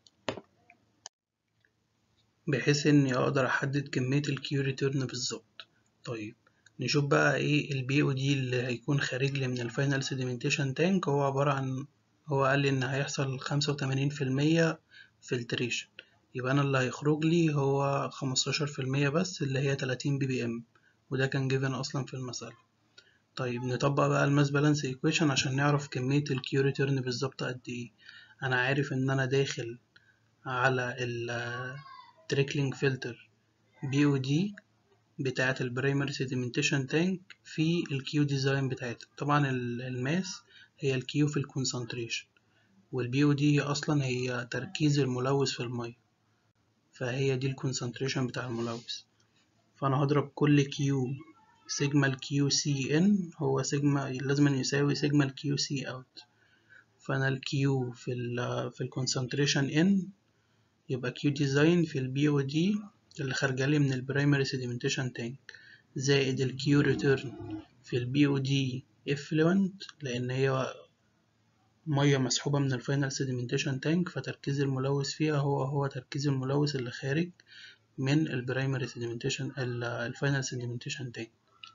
بحيث إني أقدر أحدد كمية الكيو ريتيرن بالظبط. طيب نشوف بقى إيه البي او دي اللي هيكون خارج لي من الفاينل سيديمنتيشن تانك. هو عبارة عن هو قال لي إن هيحصل خمسة وتمانين في المية فلتريشن، يبقى أنا اللي هيخرج لي هو خمستاشر في المية بس اللي هي تلاتين بي بي ام، وده كان جيفن أصلا في المسألة. طيب نطبق بقى الماس بالانس ايكويشن عشان نعرف كمية الكيو ريتيرن بالظبط قد إيه. أنا عارف إن أنا داخل على التريكلينج فلتر بي او دي بتاعة البرايمري سيديمنتيشن تانك في الكيو ديزاين بتاعتها. طبعا الماس هي الكيو في الكونسنتريشن، والبي او دي اصلا هي تركيز الملوث في المية، فهي دي الكونسنتريشن بتاع الملوث. فانا هضرب كل كيو سيجما الكيو سي ان هو سيجما لازم يساوي سيجما الكيو سي اوت. فانا الكيو في ال في الكونسنتريشن ان يبقى كيو ديزاين في البي او دي اللي خارجه لي من البرايمري سيديمنتيشن تانك زائد الكيو ريتيرن في البي او دي افلوينت، لان هي ميه مسحوبه من الفاينل سيديمنتيشن تانك فتركيز الملوث فيها هو هو تركيز الملوث اللي خارج من البرايمري سيديمنتيشن الفاينل سيديمنتيشن تانك.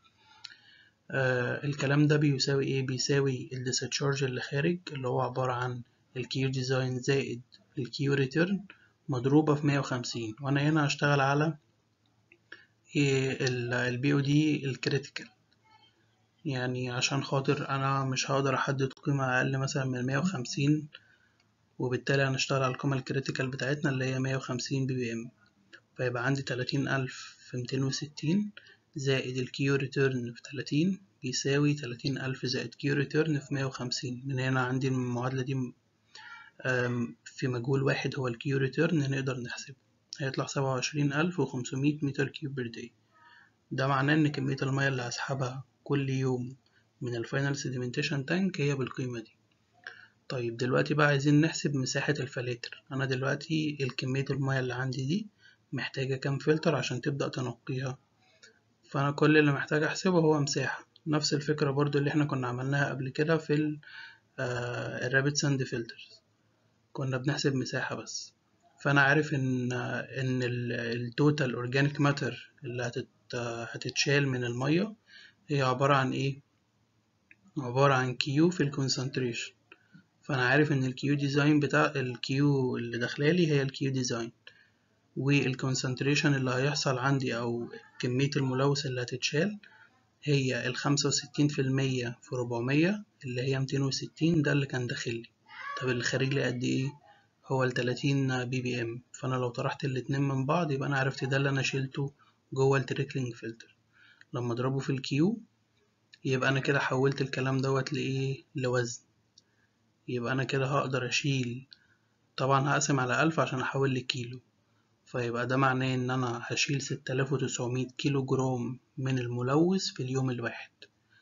آه الكلام ده بيساوي ايه؟ بيساوي الديسشارج اللي خارج اللي هو عباره عن الكيو ديزاين زائد الكيو ريتيرن مضروبه في مية وخمسين، وانا هنا هشتغل على البي او دي الكريتيكال، يعني عشان خاطر انا مش هقدر احدد قيمة اقل مثلا من مية وخمسين، وبالتالي هنشتغل على القيمة الكريتيكال بتاعتنا اللي هي مية وخمسين بي بي ام. فيبقى عندي تلاتين الف في ميتين وستين زائد الكيو ريتيرن في تلاتين بيساوي تلاتين الف زائد كيو ريتيرن في مية وخمسين. من هنا عندي المعادلة دي في مجهول واحد هو الكيو ريتيرن نقدر نحسبه، هيطلع سبعة وعشرين الف وخمسمية متر كيوب بير داي. ده معناه ان كمية المية اللي هسحبها كل يوم من الفاينل سيديمنتيشن تانك هي بالقيمة دي. طيب دلوقتي بقى عايزين نحسب مساحة الفلاتر. انا دلوقتي الكمية المية اللي عندي دي محتاجة كام فلتر عشان تبدأ تنقيها؟ فانا كل اللي محتاج احسبه هو مساحة. نفس الفكرة برضو اللي احنا كنا عملناها قبل كده في الرابid ساند فلترز، كنا بنحسب مساحة بس. فانا عارف ان ان التوتال اورجانيك ماتر اللي هتت هتتشال من المية هي عبارة عن ايه؟ عبارة عن كيو في الكونسنتريشن. فانا عارف ان الكيو ديزاين بتاع الكيو اللي داخلالي هي الكيو ديزاين، والكونسنتريشن اللي هيحصل عندي او كمية الملوث اللي هتتشال هي الخمسة وستين في المية في ربعمية اللي هي ميتين وستين، ده اللي كان داخلي. طب اللي خارج لي قد ايه؟ هو التلاتين بي بي ام. فانا لو طرحت الاتنين من بعض يبقى انا عرفت ده اللي انا شيلته جوه التريكلينج فلتر. لما اضربه في الكيو يبقى انا كده حولت الكلام دوت لايه؟ لوزن. يبقى انا كده هقدر اشيل، طبعا هقسم على الف عشان احول لكيلو، فيبقى ده معناه ان انا هشيل ستة آلاف وتسعمية كيلو جرام من الملوث في اليوم الواحد.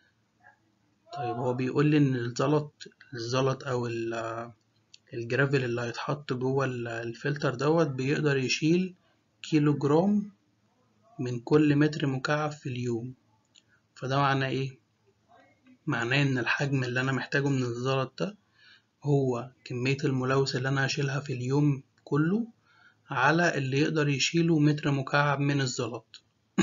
طيب هو بيقول لي ان الزلط الزلط او الجرافيل اللي هيتحط جوه الفلتر دوت بيقدر يشيل كيلو جرام من كل متر مكعب في اليوم. فده معناه ايه؟ معناه ان الحجم اللي انا محتاجه من الزلط ده هو كمية الملوث اللي انا هشيلها في اليوم كله على اللي يقدر يشيله متر مكعب من الزلط.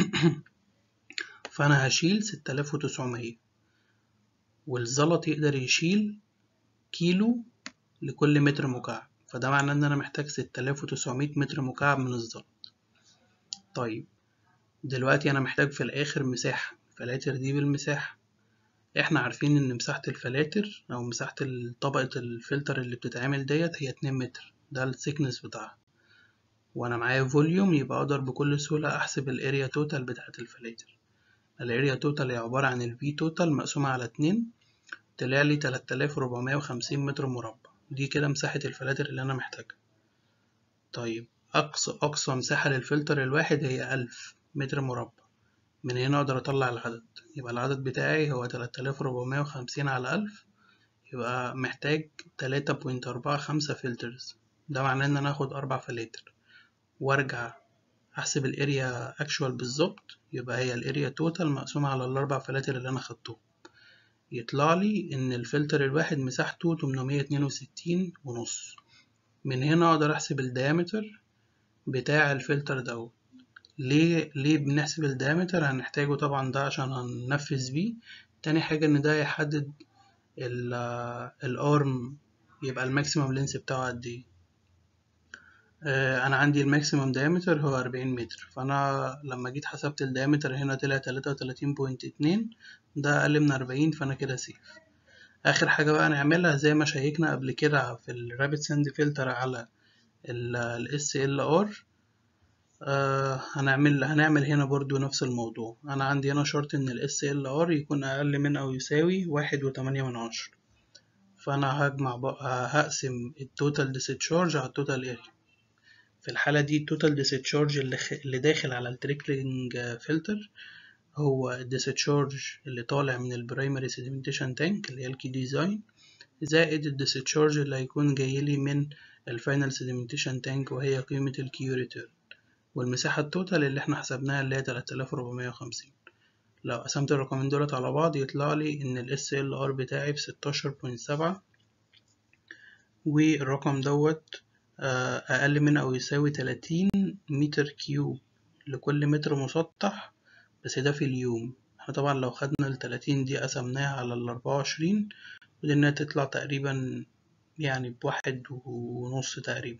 فانا هشيل ستة آلاف وتسعمية والزلط يقدر يشيل كيلو لكل متر مكعب، فده معناه ان انا محتاج ستة آلاف وتسعمية متر مكعب من الزلط. طيب دلوقتي انا محتاج في الاخر مساحة، الفلاتر دي بالمساحة. احنا عارفين ان مساحة الفلاتر او مساحة طبقة الفلتر اللي بتتعمل ديت هي اتنين متر، ده السيكنس بتاعها، وانا معايا فوليوم، يبقى اقدر بكل سهولة احسب الاريا توتال بتاعت الفلاتر. الاريا توتال هي عبارة عن الفي توتال مقسومة على اتنين، طلع لي تلاتة آلاف وأربعمية وخمسين متر مربع. دي كده مساحة الفلاتر اللي انا محتاجها. طيب اقصى اقصى مساحة للفلتر الواحد هي ألف متر مربع، من هنا اقدر اطلع العدد. يبقى العدد بتاعي هو تلاتة آلاف وأربعمية وخمسين على ألف، يبقى محتاج تلاتة فاصلة أربعة خمسة فلترز. ده معناه ان انا اخد اربع فلاتر وارجع احسب الاريا اكشوال بالظبط، يبقى هي الاريا توتال مقسومة على الاربع فلاتر اللي انا خدتهم، يطلع لي ان الفلتر الواحد مساحته تمنمية اتنين وستين ونص. من هنا اقدر احسب الديامتر بتاع الفلتر دوت. ليه ليه بنحسب الديامتر؟ هنحتاجه طبعا ده عشان هننفذ بيه. تاني حاجة ان ده يحدد الارم يبقى الماكسيمم لينس بتاعه قد ايه. انا عندي الماكسيمم دايمتر هو أربعين متر، فانا لما جيت حسبت الدايمتر هنا طلع تلاتة وتلاتين فاصلة اتنين، ده اقل من أربعين، فانا كده سيف. اخر حاجه بقى نعملها زي ما شيكنا قبل كده في الرابid ساند فلتر على ال إس إل آر، آه هنعمل هنعمل هنا برضو نفس الموضوع. انا عندي هنا شرط ان ال إس إل آر يكون اقل من او يساوي واحد وتمانية من عشرة، فانا هجمع بقى هقسم التوتال ديسشارج على التوتال اريا. في الحالة دي التوتال ديسشارج اللي, خ... اللي داخل على التريكلينج فلتر هو الديسشارج اللي طالع من البرايمري سيديمنتيشن تانك اللي هي الكي ديزاين، زائد الديسشارج اللي هيكون جايلي من الفاينل سيديمنتيشن تانك وهي قيمة الكيو ريتيرن، والمساحة التوتال اللي احنا حسبناها اللي هي تلاتة آلاف وأربعمية وخمسين. لو قسمت الرقمين دولت على بعض يطلع لي ان ال إس إل آر بتاعي بستاشر فاصلة سبعة، والرقم دوت أقل من أو يساوي تلاتين متر كيوب لكل متر مسطح، بس ده في اليوم. احنا طبعا لو خدنا التلاتين دي قسمناها على الأربعة وعشرين قدرنا تطلع تقريبا يعني بواحد ونص تقريبا.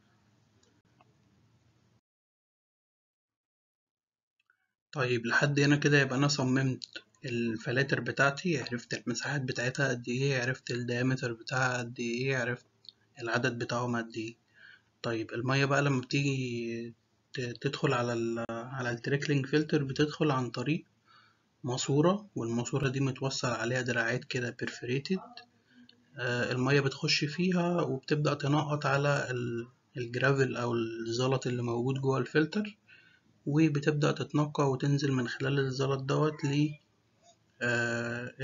طيب لحد هنا كده يبقى أنا صممت الفلاتر بتاعتي، عرفت المساحات بتاعتها قد ايه، عرفت الديامتر بتاعها قد ايه، عرفت العدد بتاعهم قد ايه. طيب المية بقى لما بتيجي تدخل على ال على التريكلينج فلتر بتدخل عن طريق ماسورة، والماسورة دي متوصل عليها دراعات كده بيرفريتد. آه المية بتخش فيها وبتبدأ تنقط على الجرافل أو الزلط اللي موجود جوه الفلتر، وبتبدأ تتنقى وتنزل من خلال الزلط دوت ل آه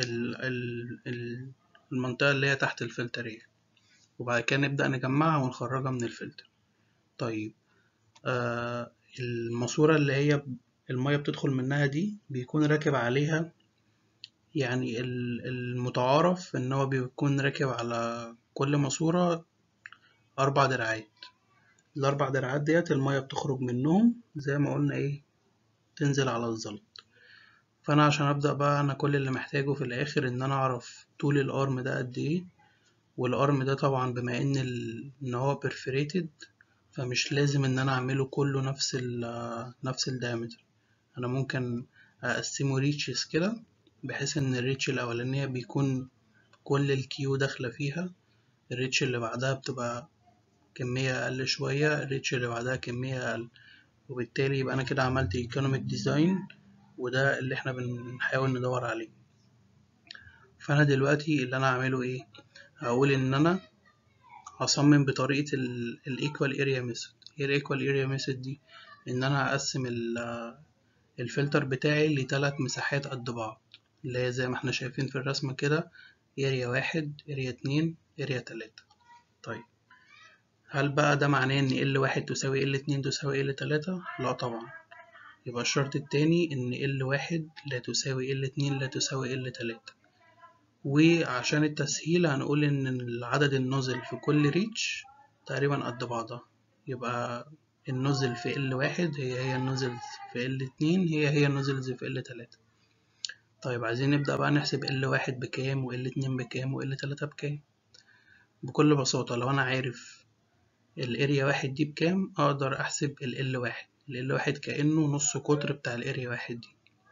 المنطقة اللي هي تحت الفلترية، وبعد كده نبدأ نجمعها ونخرجها من الفلتر. طيب آه الماسورة اللي هي المية بتدخل منها دي بيكون راكب عليها، يعني المتعارف ان هو بيكون راكب على كل ماسورة اربع دراعات. الاربع دراعات ديت المية بتخرج منهم زي ما قلنا ايه تنزل على الزلط. فانا عشان ابدأ بقى انا كل اللي محتاجه في الاخر ان انا اعرف طول الارم ده قد ايه، والارم ده طبعا بما ان ال... ان هو بيرفريتد فمش لازم ان انا اعمله كله نفس ال نفس الدايمتر. انا ممكن اقسمه ريتشز كده، بحيث ان الريتش الاولانية بيكون كل الكيو داخلة فيها، الريتش اللي بعدها بتبقى كمية اقل شوية، الريتش اللي بعدها كمية اقل، وبالتالي يبقى انا كده عملت ايكونوميك ديزاين، وده اللي احنا بنحاول ندور عليه. فانا دلوقتي اللي انا هعمله ايه، هقول ان انا هصمم بطريقة الايكوال اريا ميثود. ايه الايكوال اريا ميثود دي؟ ان انا هقسم الفلتر بتاعي لتلات مساحات قد بعض، اللي هي زي ما احنا شايفين في الرسمة كده، اريا واحد، اريا اتنين، اريا تلاتة. طيب هل بقى ده معناه ان ال واحد تساوي ال اتنين تساوي ال تلاتة؟ لا طبعا. يبقى الشرط التاني ان ال واحد لا تساوي ال اتنين لا تساوي ال تلاتة. وعشان التسهيل هنقول ان العدد النوزل في كل ريتش تقريبا قد بعضها، يبقى النوزل في ال واحد هي هي النوزل في ال اتنين هي هي النوزلز في ال تلاتة. طيب عايزين نبدأ بقى نحسب ال واحد بكام و ال اتنين بكام و ال تلاتة بكام. بكل بساطة لو أنا عارف الاريا واحد دي بكام أقدر أحسب ال ال واحد. ال ال واحد كأنه نص قطر بتاع الاريا واحد دي.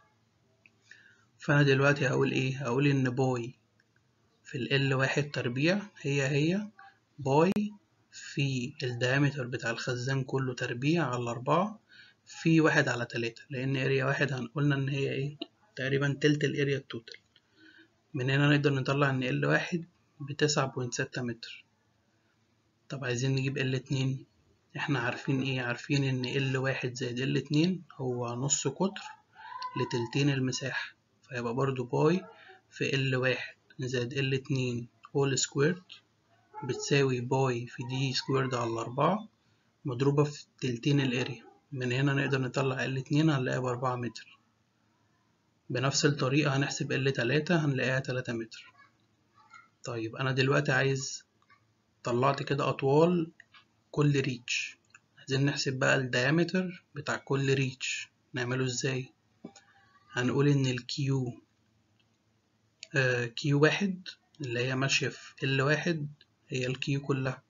فأنا دلوقتي هقول إيه؟ هقول إن باي في ال ال واحد تربيع هي هي باي في الديامتر بتاع الخزان كله تربيع على أربعة في واحد على تلاتة، لأن اريا واحد هنقولنا إن هي إيه؟ تقريبا تلت الاريا التوتال. من هنا نقدر نطلع إن ال واحد بتسعة بوينت ستة متر. طب عايزين نجيب ال اتنين، احنا عارفين ايه؟ عارفين ان ال واحد زائد ال اتنين هو نص قطر لتلتين المساحة، فيبقى برضو باي في ال واحد زائد ال اتنين هول سكويرد بتساوي باي في دي سكويرد على أربعة مضروبة في تلتين الاريا. من هنا نقدر نطلع ال اتنين هنلاقيها بأربعة متر. بنفس الطريقة هنحسب ال تلاتة هنلاقيها تلاتة متر. طيب أنا دلوقتي عايز، طلعت كده أطوال كل ريتش، عايزين نحسب بقى الديامتر بتاع كل ريتش. نعمله ازاي؟ هنقول ان الكيو آه كيو واحد اللي هي ماشية في ال واحد هي الكيو كلها.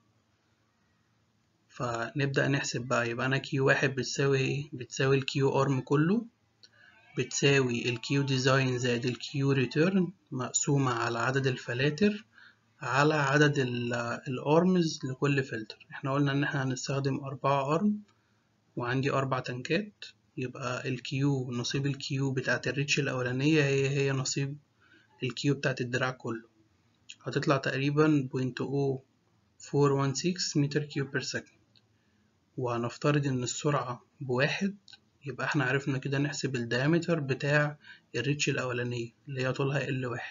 فنبدأ نحسب بقى، يبقى أنا كيو واحد بتساوي ايه؟ بتساوي الكيو ارم كله بتساوي الكيو ديزاين زائد الكيو ريتيرن مقسومة على عدد الفلاتر على عدد الارمز لكل فلتر. احنا قلنا ان احنا هنستخدم أربعة ارم وعندي أربع تنكات، يبقى الكيو نصيب الكيو بتاعت الريتش الأولانية هي هي نصيب الكيو بتاعت الدراع كله. هتطلع تقريبا بوينت او فور وان سكس متر كيوب بير سكند. وهنفترض إن السرعة بواحد، يبقى احنا عرفنا كده نحسب الديامتر بتاع الريتش الأولانية اللي هي طولها ال واحد.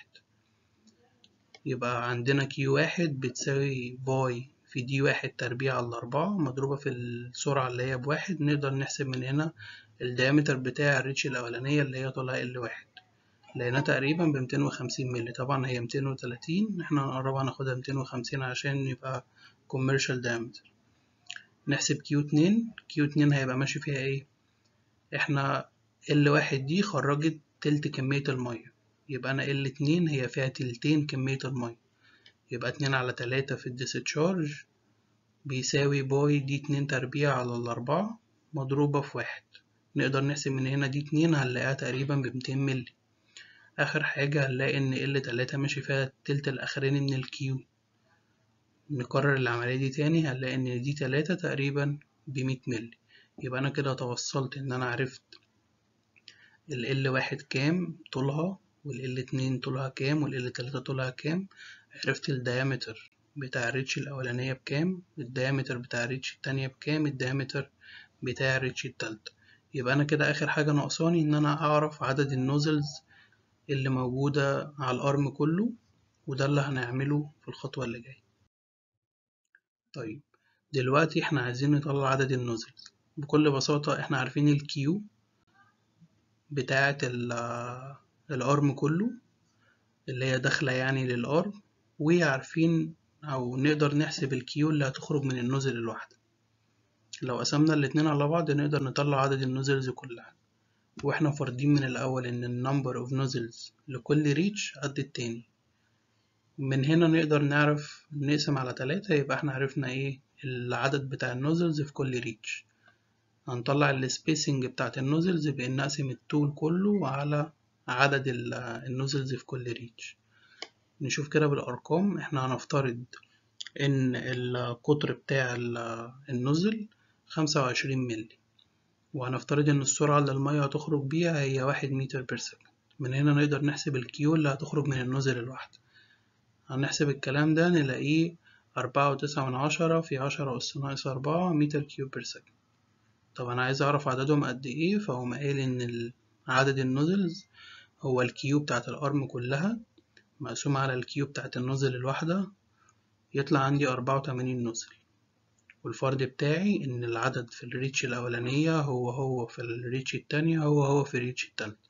يبقى عندنا كيو واحد بتساوي باي في دي واحد تربيع على أربعة مضروبة في السرعة اللي هي بواحد. نقدر نحسب من هنا الديامتر بتاع الريتش الأولانية اللي هي طولها ال واحد، لقيناها تقريبا بمتين وخمسين مللي. طبعا هي ميتين وتلاتين، احنا هنقربها ناخدها ميتين وخمسين عشان يبقى commercial diameter. نحسب كيو اتنين. كيو اتنين هيبقى ماشي فيها ايه؟ احنا ال واحد دي خرجت تلت كمية المية، يبقى أنا ال اتنين هي فيها تلتين كمية المية، يبقى اتنين على تلاتة في الديسشارج بيساوي باي دي اتنين تربيع على الأربعة مضروبة في واحد. نقدر نحسب من هنا دي اتنين هنلاقيها تقريبا بمتين مللي. آخر حاجة هنلاقي إن ال تلاتة ماشي فيها التلت الأخراني من الكيو. نكرر العملية دي تاني هنلاقي إن دي تلاتة تقريبا بمية مللي. يبقى أنا كده توصلت إن أنا عرفت ال ال واحد كام طولها، وال ال اتنين طولها كام، وال ال تلاتة طولها كام. عرفت الديامتر بتاع الريتش الأولانية بكام، الديامتر بتاع الريتش التانية بكام، الديامتر بتاع الريتش التالتة. يبقى أنا كده آخر حاجة ناقصاني إن أنا أعرف عدد النوزلز اللي موجودة على الأرم كله، وده اللي هنعمله في الخطوة اللي جاية. طيب دلوقتي احنا عايزين نطلع عدد النوزلز. بكل بساطة احنا عارفين الكيو بتاعة الأرم كله اللي هي داخلة يعني للأرم، وعارفين أو نقدر نحسب الكيو اللي هتخرج من النوزل الواحدة. لو قسمنا الاتنين على بعض نقدر نطلع عدد النوزلز كلها، واحنا فاردين من الأول إن النمبر اوف نوزلز لكل ريتش قد التاني. من هنا نقدر نعرف نقسم على تلاتة، يبقى احنا عرفنا ايه العدد بتاع النوزلز في كل ريتش. هنطلع السبيسنج بتاعت النوزلز بإن نقسم الطول كله على عدد النوزلز في كل ريتش. نشوف كده بالأرقام. احنا هنفترض إن القطر بتاع النوزل خمسة وعشرين مللي، وهنفترض إن السرعة اللي المية هتخرج بيها هي واحد متر بير سكند. من هنا نقدر نحسب الكيو اللي هتخرج من النوزل الواحدة. هنحسب الكلام ده نلاقيه أربعة وتسعة من عشرة في عشرة أس ناقص أربعة متر كيوب بير سكند. طب أنا عايز أعرف عددهم قد إيه، فهو قايل إن عدد النوزلز هو الكيو بتاعت الأرم كلها مقسوم على الكيو بتاعت النوزل الواحدة، يطلع عندي أربعة وتمانين نوزل. والفرض بتاعي إن العدد في الريتش الأولانية هو هو في الريتش التانية هو هو في الريتش التالتة.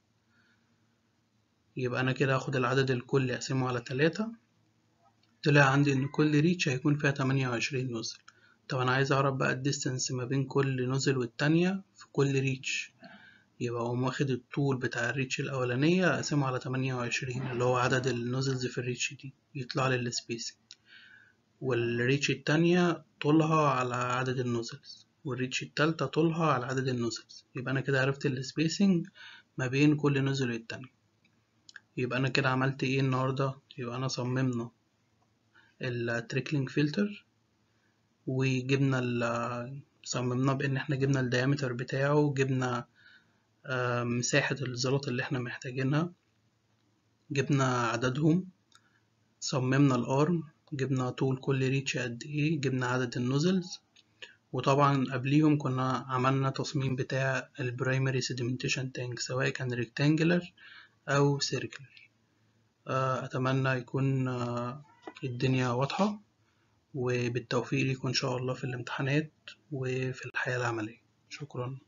يبقى أنا كده هاخد العدد الكلي أقسمه على تلاتة، طلع عندي إن كل ريتش هيكون فيها تمانية وعشرين نوزل. طب أنا عايز أعرف بقى الديستنس ما بين كل نوزل والتانية في كل ريتش، يبقى أقوم واخد الطول بتاع الريتش الأولانية أقسمه على تمانية وعشرين اللي هو عدد النوزلز في الريتش دي، يطلع لي السبيسنج. والريتش التانية طولها على عدد النوزلز، والريتش التالتة طولها على عدد النوزلز. يبقى أنا كده عرفت السبيسنج ما بين كل نوزل والتانية. يبقى أنا كده عملت إيه النهاردة؟ يبقى أنا صممنا التريكلينج فلتر، وجبنا ال صممناه بإن احنا جبنا الديامتر بتاعه، جبنا مساحة الزلط اللي احنا محتاجينها، جبنا عددهم، صممنا الارم، جبنا طول كل ريتش قد ايه، جبنا عدد النوزلز. وطبعا قبليهم كنا عملنا تصميم بتاع البرايمري سيديمنتيشن تانك سواء كان ريكتانجلر او سيركلر. اتمنى يكون الدنيا واضحة، وبالتوفيق ليكم ان شاء الله في الامتحانات وفي الحياة العملية. شكرا.